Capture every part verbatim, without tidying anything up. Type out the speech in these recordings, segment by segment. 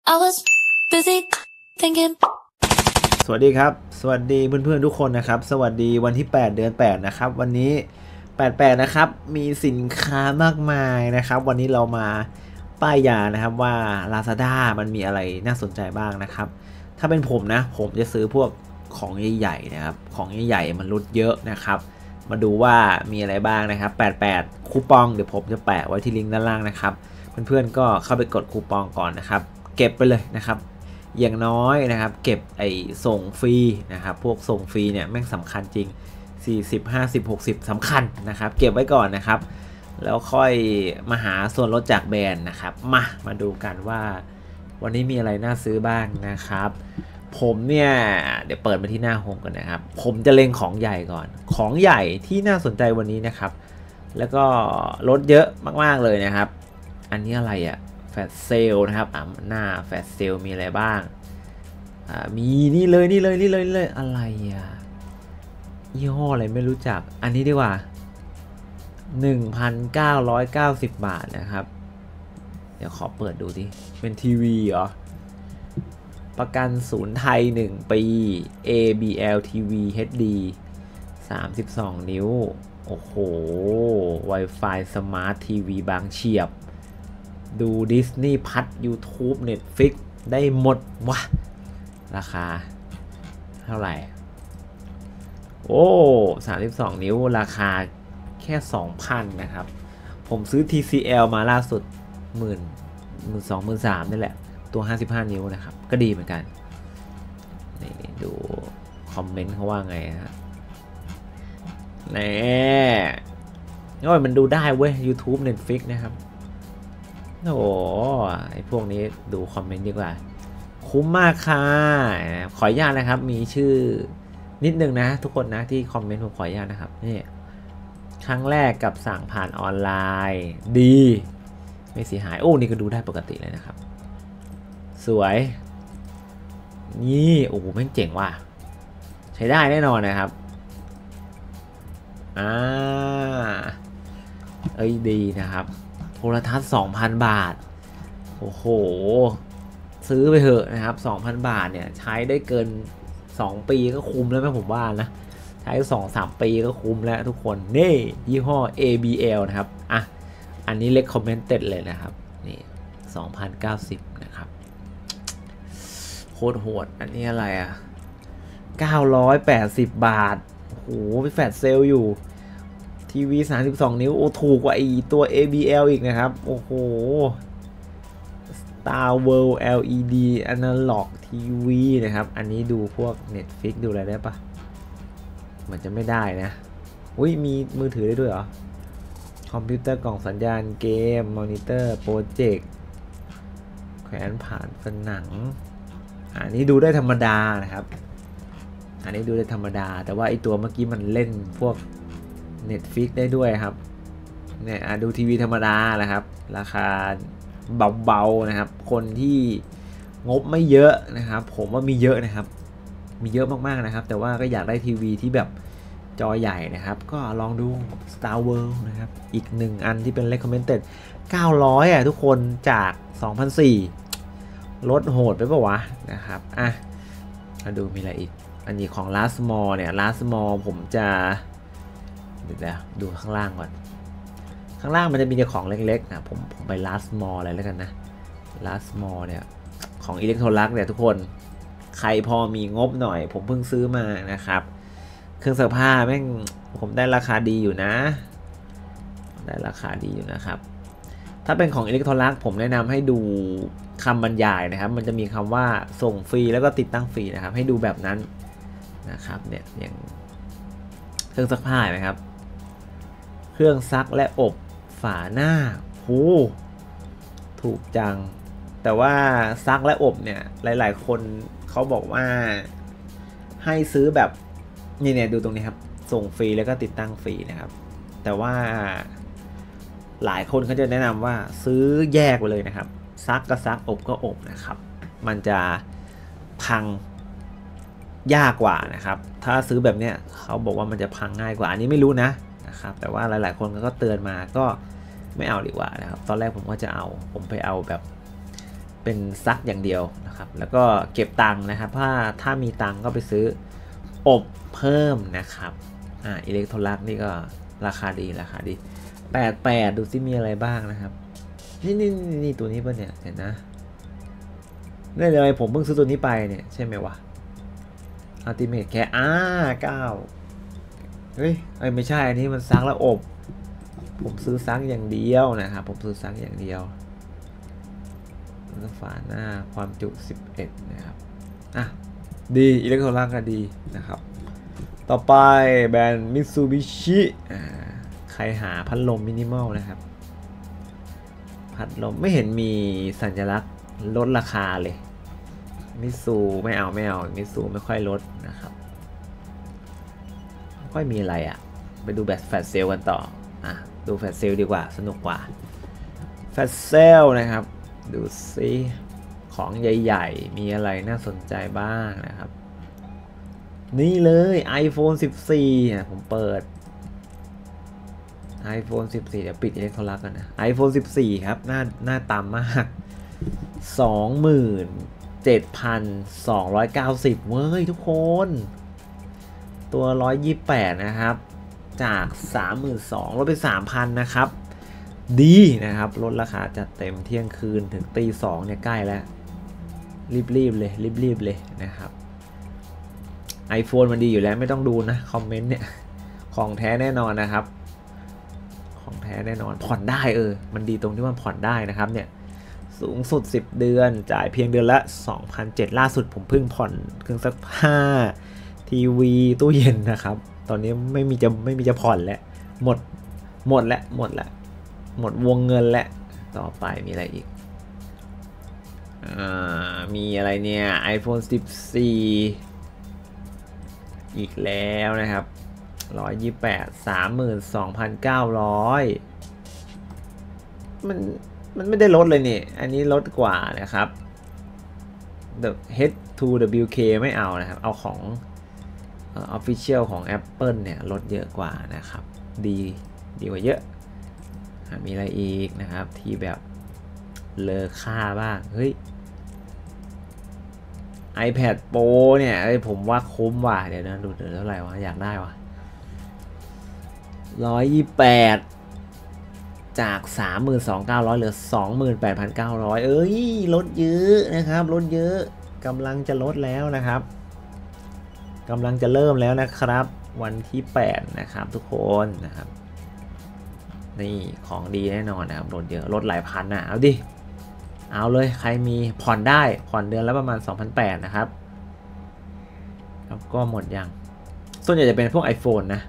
I was busy thinking สวัสดีครับสวัสดีเพื่อนๆทุกคนนะครับสวัสดีวันที่แปดเดือนแปดนะครับวันนี้แปด แปดนะครับมีสินค้ามากมายนะครับวันนี้เรามาป้ายยานะครับว่า Lazada มันมีอะไรน่าสนใจบ้างนะครับถ้าเป็นผมนะผมจะซื้อพวกของใหญ่ๆนะครับของใหญ่ๆมันลดเยอะนะครับมาดูว่ามีอะไรบ้างนะครับแปด แปดคูปองเดี๋ยวผมจะแปะไว้ที่ลิงก์ด้านล่างนะครับเพื่อนๆก็เข้าไปกดคูปองก่อนนะครับเก็บไปเลยนะครับอย่างน้อยนะครับเก็บไอ้ส่งฟรีนะครับพวกส่งฟรีเนี่ยแม่งสำคัญจริงสี่สิบ ห้าสิบ หกสิบสำคัญนะครับเก็บไว้ก่อนนะครับแล้วค่อยมาหาส่วนลดจากแบรนด์นะครับมามาดูกันว่าวันนี้มีอะไรน่าซื้อบ้างนะครับผมเนี่ยเดี๋ยวเปิดมาที่หน้าโฮมก่อนนะครับผมจะเล็งของใหญ่ก่อนของใหญ่ที่น่าสนใจวันนี้นะครับแล้วก็ลดเยอะมากๆเลยนะครับอันนี้อะไรอะแฟลชเซลนะครับอ่าหน้าแฟลชเซลมีอะไรบ้างอ่ามีนี่เลยนี่เลยนี่เลยนี่เลยอะไรอ่ะยี่ห้ออะไรไม่รู้จักอันนี้ดีกว่า หนึ่งพันเก้าร้อยเก้าสิบ บาทนะครับเดี๋ยวขอเปิดดูดิเป็นทีวีเหรอประกันศูนย์ไทยหนึ่งปี เอ บี แอล ที วี เอช ดี สามสิบสองนิ้วโอ้โห Wi-Fi Smart ที วี บางเฉียบดูดิสนีย์พัท YouTube Netflix ได้หมดวะราคาเท่าไหร่โอ้สามสิบสองนิ้วราคาแค่ สองพัน นะครับผมซื้อ ที ซี แอล มาล่าสุด หนึ่งหมื่น สองหมื่น สามหมื่น นี่แหละตัวห้าสิบห้านิ้วนะครับก็ดีเหมือนกันนี่ดูคอมเมนต์เขาว่าไงฮะแน่โอ้ยมันดูได้เว้ย YouTube Netflix นะครับโอ้ไอพวกนี้ดูคอมเมนต์ดีกว่าคุ้มมากค่ะขออนุญาตนะครับมีชื่อนิดนึงนะทุกคนนะที่คอมเมนต์ผมขออนุญาตนะครับนี่ครั้งแรกกับสั่งผ่านออนไลน์ดีไม่เสียหายโอ้นี่ก็ดูได้ปกติเลยนะครับสวยนี่โอ้โหแม่งเจ๋งว่ะใช้ได้แน่นอนนะครับอ่าเอ้ยดีนะครับโทรทัศน์ สองพัน บาทโอ้โหซื้อไปเถอะนะครับ สองพัน บาทเนี่ยใช้ได้เกินสองปีก็คุ้มแล้วไหมผมว่านะใช้ สองสาม ปีก็คุ้มแล้วทุกคนนี่ยี่ห้อ เอ บี แอล นะครับอ่ะอันนี้ recommended เลยนะครับนี่ สองพันเก้าสิบ นะครับโคตรโหดอันนี้อะไรอ่ะเก้าร้อยแปดสิบบาทโอ้โหไปแฟลชเซลอยู่ทีวีสามสิบสองนิ้วโอ้ถูกกว่าไอตัว เอ บี แอล อีกนะครับโอ้โห Star World แอล อี ดี Analog ที วี นะครับอันนี้ดูพวก Netflix ดูอะไรได้ปะเหมือนจะไม่ได้นะอุ้ยมีมือถือได้ด้วยเหรอคอมพิวเตอร์กล่องสัญญาณเกมมอนิเตอร์โปรเจกต์แขวนผ่านผนังอันนี้ดูได้ธรรมดานะครับอันนี้ดูได้ธรรมดาแต่ว่าไอตัวเมื่อกี้มันเล่นพวก Netflix ได้ด้วยครับเนี่ยดูทีวีธรรมดาแหละครับราคาเบาๆนะครับคนที่งบไม่เยอะนะครับผมว่ามีเยอะนะครับมีเยอะมากๆนะครับแต่ว่าก็อยากได้ทีวีที่แบบจอใหญ่นะครับก็ลองดู Star World นะครับอีกหนึ่งอันที่เป็น recommended เก้าร้อยอ่ะทุกคนจาก สองพันสี่ร้อย ลดโหดไปปะวะนะครับอ่ะมาดูมีอะไรอีกอันนี้ของ Last Mall เนี่ย Last Mall ผมจะเดี๋ยวดูข้างล่างก่อนข้างล่างมันจะมีแต่ของเล็กๆนะผมผมไป Last Mall อะไรแล้วกันนะ Last Mall เนี่ยของอิเล็กโทรลักเนี่ยทุกคนใครพอมีงบหน่อยผมเพิ่งซื้อมานะครับเครื่องซักผ้าแม่งผมได้ราคาดีอยู่นะได้ราคาดีอยู่นะครับถ้าเป็นของอิเล็กโทรลักผมแนะนำให้ดูคำบรรยายนะครับมันจะมีคำว่าส่งฟรีแล้วก็ติดตั้งฟรีนะครับให้ดูแบบนั้นนะครับเนี่ยอย่างเครื่องซักผ้าไหมครับเครื่องซักและอบฝาหน้าโหถูกจังแต่ว่าซักและอบเนี่ยหลายๆคนเขาบอกว่าให้ซื้อแบบนี่เนี่ยดูตรงนี้ครับส่งฟรีแล้วก็ติดตั้งฟรีนะครับแต่ว่าหลายคนเขาจะแนะนำว่าซื้อแยกไปเลยนะครับซักก็ซักอบก็อบนะครับมันจะพังยากกว่านะครับถ้าซื้อแบบเนี้ยเขาบอกว่ามันจะพังง่ายกว่าอันนี้ไม่รู้นะนะครับแต่ว่าหลายๆคนก็เตือนมาก็ไม่เอาดีกว่านะครับตอนแรกผมก็จะเอาผมไปเอาแบบเเป็นซักอย่างเดียวนะครับแล้วก็เก็บตังค์นะครับถ้าถ้ามีตังค์ก็ไปซื้ออบเพิ่มนะครับอ่าอิเล็กโทรลักนี่ก็ราคาดีราคาดีแปดแปดดูซิมีอะไรบ้างนะครับนี่นี่นี่ตัวนี้ป่ะเนี่ยเห็นนะนี่เลยผมเพิ่งซื้อตัวนี้ไปเนี่ยใช่ไหมวะอัลติเมทแค่อ่าเก้าเฮ้ยไอ้ไม่ใช่อันนี้มันซักแล้วอบผมซื้อซักอย่างเดียวนะครับผมซื้อซักอย่างเดียวแล้วฝาหน้าความจุสิบเอ็ดนะครับอ่ะดีอิเล็กโทรลักก็ดีนะครับต่อไปแบรนด์มิตซูบิชิอ่าใครหาพัดลมมินิมอลนะครับพัดลมไม่เห็นมีสัญลักษณ์ลดราคาเลยมิตซูไม่เอาไม่เอามิตซูไม่ค่อยลดนะครับไม่ค่อยมีอะไรอ่ะไปดูแบบแฟลชเซลกันต่ออ่ะดูแฟลชเซลดีกว่าสนุกกว่าแฟลชเซลนะครับดูซิของใหญ่ๆมีอะไรน่าสนใจบ้างนะครับนี่เลย iPhone สิบสี่อ่ะผมเปิด iPhone สิบสี่เดี๋ยวปิดอิเล็กโทรลักกันนะ iPhone สิบสี่ครับหน้าหน้าต่ำมาก สองหมื่นเจ็ดพันสองร้อยเก้าสิบ เว้ยทุกคนตัวหนึ่งร้อยยี่สิบแปดนะครับจาก สามหมื่นสองพัน ลดไป สามพัน นะครับดีนะครับลดราคาจัดเต็มเที่ยงคืนถึงตีสองเนี่ยใกล้แล้วรีบๆเลยรีบๆเลยนะครับ iPhone มันดีอยู่แล้วไม่ต้องดูนะคอมเมนต์เนี่ยของแท้แน่นอนนะครับของแท้แน่นอนผ่อนได้เออมันดีตรงที่ว่าผ่อนได้นะครับเนี่ยสูงสุดสิบเดือนจ่ายเพียงเดือนละ สองพันเจ็ดร้อย ล่าสุดผมเพิ่งผ่อนเครื่องซักผ้าทีวีตู้เย็นนะครับตอนนี้ไม่มีจะไม่มีจะผ่อนแล้วหมดหมดแล้วหมดแล้วหมดวงเงินแล้วต่อไปมีอะไรอีกอ่ามีอะไรเนี่ย iPhone สิบสี่ อีกแล้วนะครับหนึ่งร้อยยี่สิบแปด สามหมื่นสองพันเก้าร้อย มันมันไม่ได้ลดเลยนี่อันนี้ลดกว่านะครับ The เอช ทู ดับเบิลยู เค ไม่เอานะครับเอาของ uh, Official ของ Apple เนี่ยลดเยอะกว่านะครับดีดีกว่าเยอะมีอะไรอีกนะครับที่แบบเลอค่าบ้างเฮ้ย iPad Pro เนี่ยผมว่าคุ้มว่ะเดี๋ยวนะดูเดี๋ยวเท่าไหร่วะอยากได้วะหนึ่งร้อยยี่สิบแปดจาก สามหมื่นสองพันเก้าร้อย เหลือ สองหมื่นแปดพันเก้าร้อย เอ้ยลดเยอะนะครับลดเยอะกำลังจะลดแล้วนะครับกำลังจะเริ่มแล้วนะครับวันที่แปดนะครับทุกคนนะครับนี่ของดีแน่นอนนะครับลดเยอะลดหลายพันนะเอาดิเอาเลยใครมีผ่อนได้ผ่อนเดือนละประมาณ สองพันแปดร้อย นะครับแล้วก็หมดยังส่วนใหญ่จะเป็นพวก iPhone นะ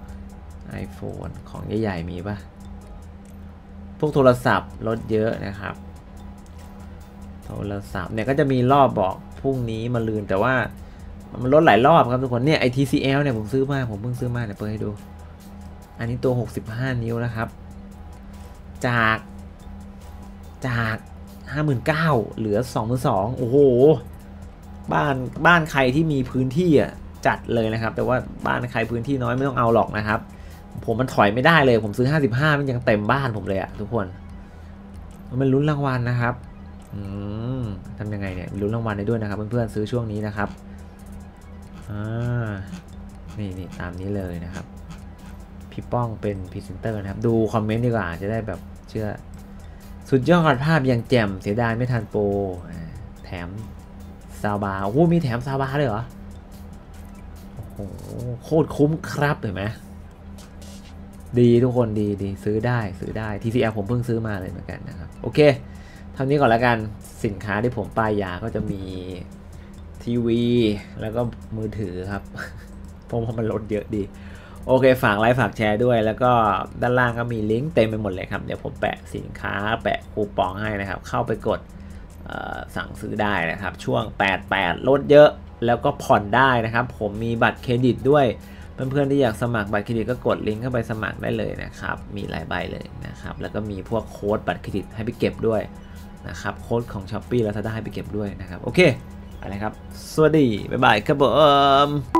iPhone ของใหญ่ๆมีปะพวกโทรศัพท์ลดเยอะนะครับโทรศัพท์เนี่ยก็จะมีรอบบอกพรุ่งนี้มาลืนแต่ว่ามันลดหลายรอบครับทุกคนเนี่ยไอ ที ซี แอล เนี่ยผมซื้อมาผมเพิ่งซื้อมาเดี๋ยวเปิดให้ดูอันนี้ตัวหกสิบห้านิ้วนะครับจากจากห้าหมื่นเก้าพัน เหลือ สองหมื่นสองพัน โอ้โหบ้านบ้านใครที่มีพื้นที่อ่ะจัดเลยนะครับแต่ว่าบ้านใครพื้นที่น้อยไม่ต้องเอาหรอกนะครับผมมันถอยไม่ได้เลยผมซื้อห้าสิบห้ามันยังเต็มบ้านผมเลยอะทุกคนมันลุ้นรางวัลนะครับอืมทำยังไงเนี่ยลุ้นรางวัลได้ด้วยนะครับเพื่อนๆซื้อช่วงนี้นะครับอ่านี่นี่ตามนี้เลยนะครับพี่ป้องเป็นพรีเซนเตอร์นะครับดูคอมเมนต์ดีกว่าจะได้แบบเชื่อสุดยอดภาพยังแจ่มเสียดายไม่ทันโปรแถมซาวบาร์โอ้โหมีแถมซาวบาร์เลยเหรอโอ้โหโคตรคุ้มครับเห็นไหมดีทุกคนดีดีซื้อได้ซื้อได้ ที ซี แอล ผมเพิ่งซื้อมาเลยเหมือนกันนะครับโอเคเท่านี้ก่อนแล้วกันสินค้าที่ผมป้ายยาก็จะมีทีวีแล้วก็มือถือครับเพราะว่ามันลดเยอะดีโอเคฝากไลค์ฝากแชร์ด้วยแล้วก็ด้านล่างก็มีลิงก์เต็มไปหมดเลยครับเดี๋ยวผมแปะสินค้าแปะคูปองให้นะครับเข้าไปกดสั่งซื้อได้นะครับช่วงแปดสิบแปดลดเยอะแล้วก็ผ่อนได้นะครับผมมีบัตรเครดิตด้วยเพื่อนๆที่อยากสมัครบัตรเครดิตก็กดลิงก์เข้าไปสมัครได้เลยนะครับมีหลายใบเลยนะครับแล้วก็มีพวกโค้ดบัตรเครดิตให้ไปเก็บด้วยนะครับโค้ดของ Shopee แล้วถ้าได้ให้ไปเก็บด้วยนะครับโอเคอะไรครับสวัสดีบ๊ายบายครับผม